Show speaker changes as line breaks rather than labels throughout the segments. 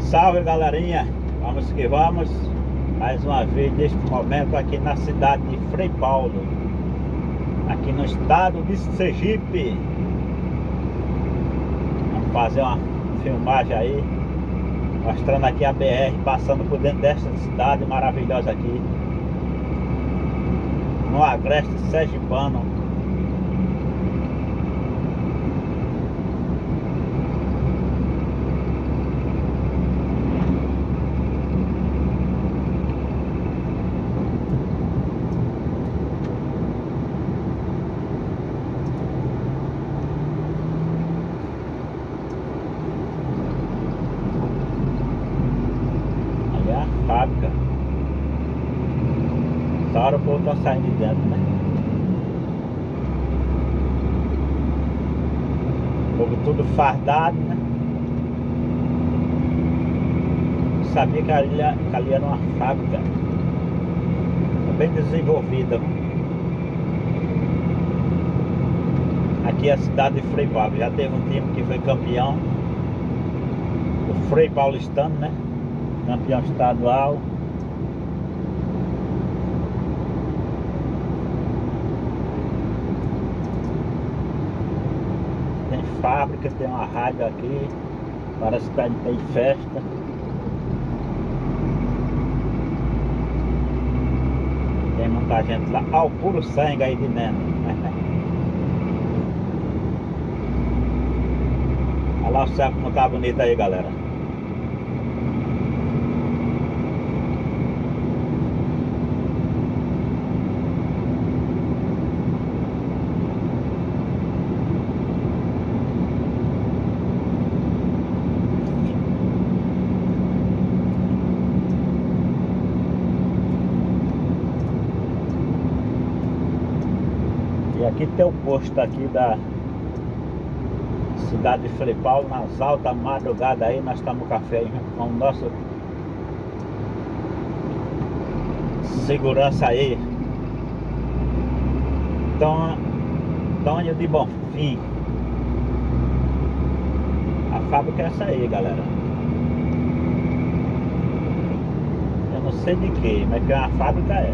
Salve galerinha, vamos que vamos. Mais uma vez neste momento aqui na cidade de Frei Paulo, aqui no estado de Sergipe. Vamos fazer uma filmagem aí, mostrando aqui a BR passando por dentro desta cidade maravilhosa aqui, no agreste sergipano. Fábrica. Essa hora o povo tá saindo de dentro, né? O povo tudo fardado, né? Eu sabia que ali era uma fábrica bem desenvolvida. Aqui é a cidade de Frei Paulo. Já teve um time que foi campeão, o Frei Paulistano, né? Campeão estadual. Tem fábrica, tem uma rádio aqui. Parece que tem festa. Tem muita gente lá. Olha o puro sangue aí de dentro. Olha lá o céu como tá bonito aí, galera. E aqui tem o posto aqui da cidade de Frei Paulo, nas altas madrugadas aí, nós tomamos café aí com o nosso segurança aí, Tônio de Bonfim. A fábrica é essa aí, galera. Eu não sei de que, mas que a fábrica é.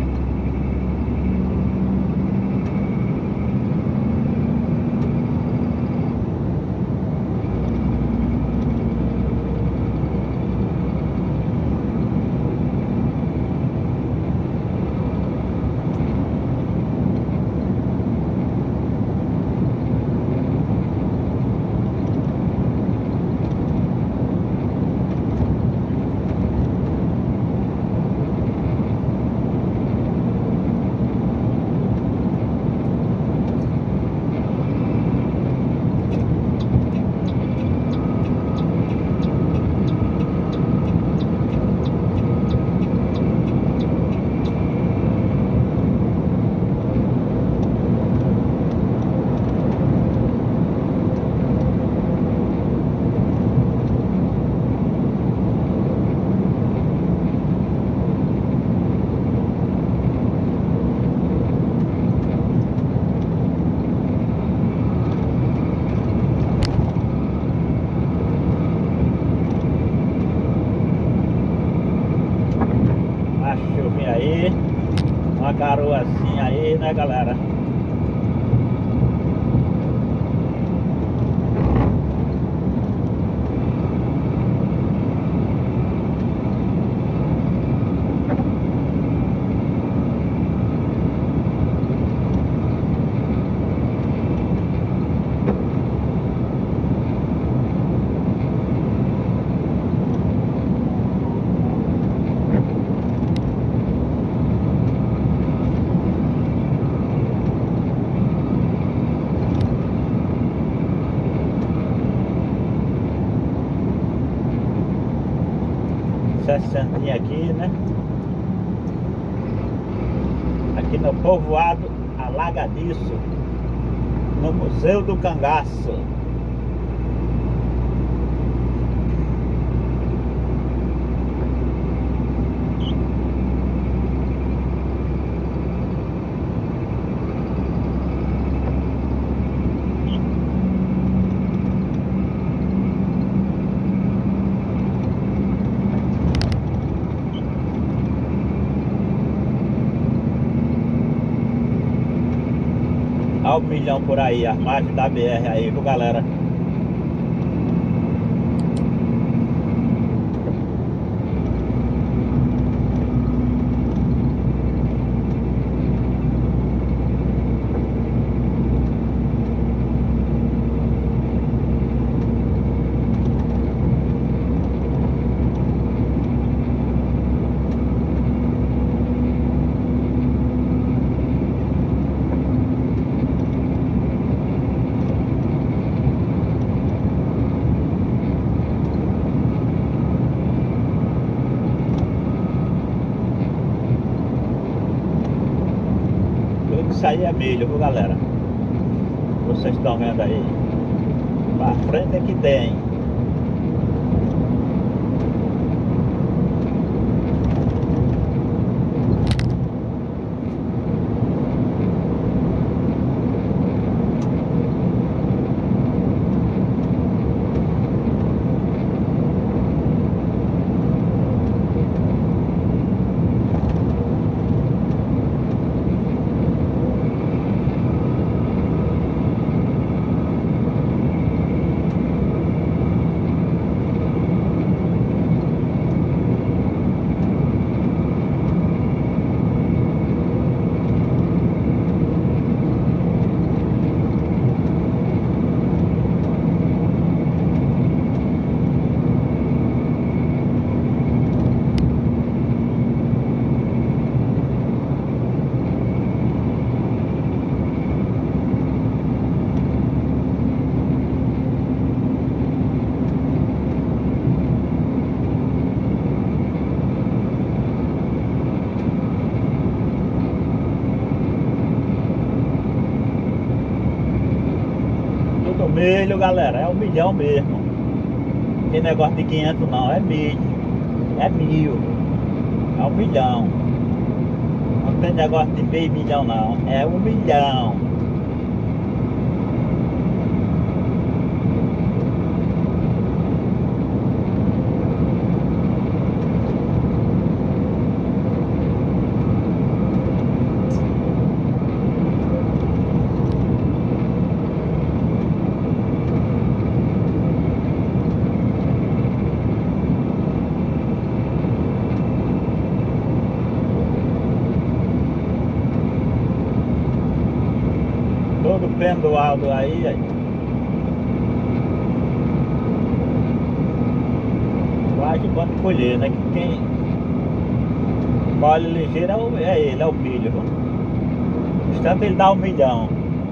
Chuvinha aí, uma garoazinha aí, né, galera? Sessentinha aqui, né? Aqui no povoado Alagadiço, no Museu do Cangaço. Olha o milhão por aí, as margens da BR aí, viu, galera? Isso aí é milho, viu, galera? Vocês estão vendo aí. Pra frente é que tem. Milho, galera, é 1 milhão mesmo. Não tem negócio de 500 não, é milho. É 1000. É 1 milhão. Não tem negócio de meio milhão não, é 1 milhão. Todo pendoado aí. Quase quando colher, né? Que quem colhe ligeiro é ele, é o milho. No instante ele dá 1 milhão.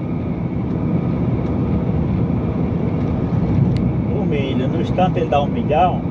O milho, no instante ele dá 1 milhão.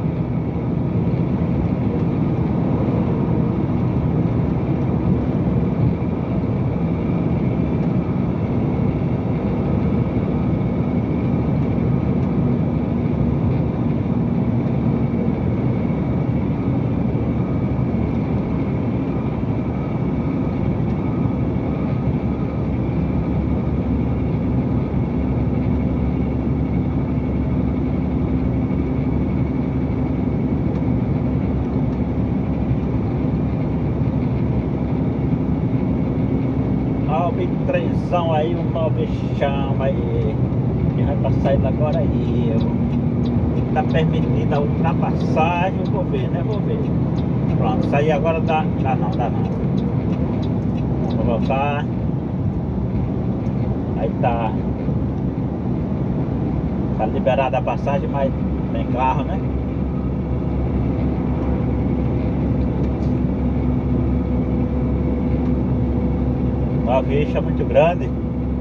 Trenzão aí, um novo chama aí, que vai passar indo agora aí. Tá permitida a ultrapassagem, eu vou ver, né? Vou ver. Pronto, isso aí agora dá não. Vou voltar. Aí tá liberada a passagem, mas tem carro, né? Uma vixa muito grande.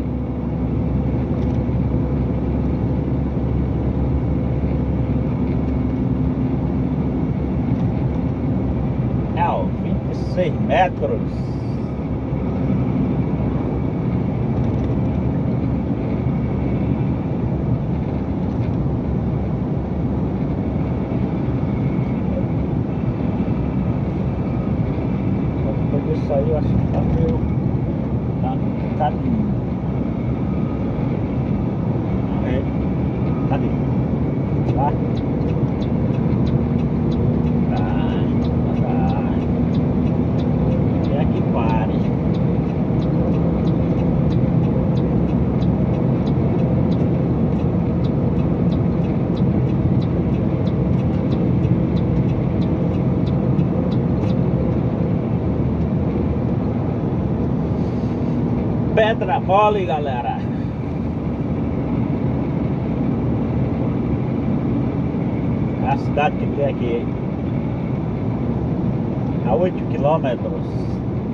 É, ó, 26 metros. Depois disso aí eu acho que tá meio... Cadê? Cadê? Tá? É que pare. pedra mole, galera. A cidade que tem aqui a 8 quilômetros.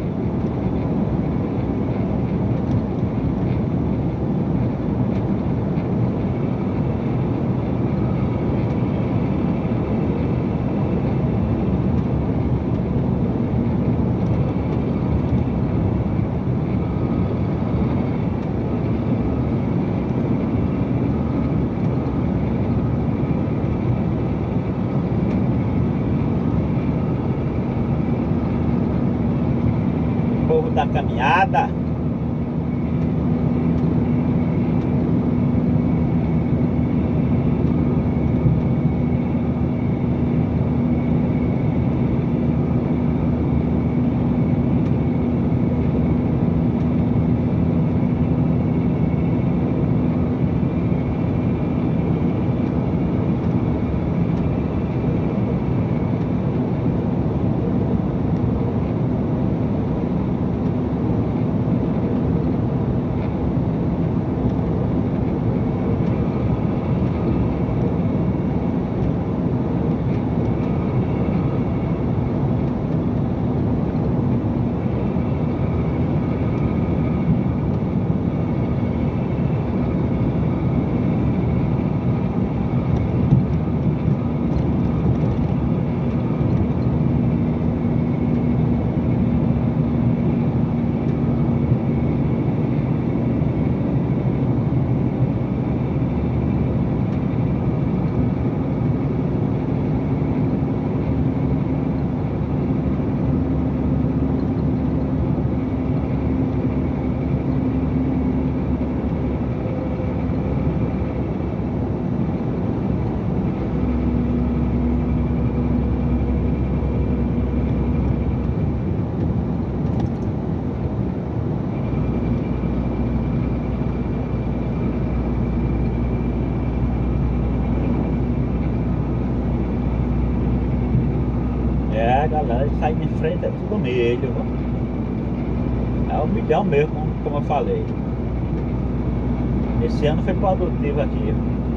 Povo da caminhada. É, galera, sai de frente é tudo milho. É 1 milhão mesmo, como eu falei. Esse ano foi produtivo aqui.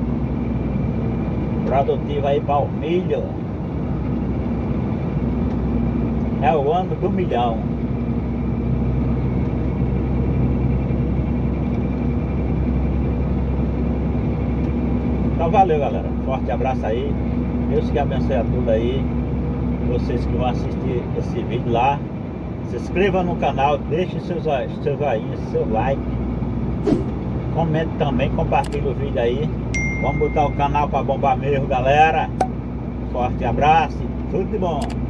Produtivo aí para o milho. É o ano do milhão. Então valeu, galera. Forte abraço aí. Deus que abençoe a tudo aí. Vocês que vão assistir esse vídeo lá, se inscreva no canal, deixe seu joinha, seu like, comente também, compartilhe o vídeo aí. Vamos botar o canal para bombar mesmo, galera. Forte abraço, tudo de bom.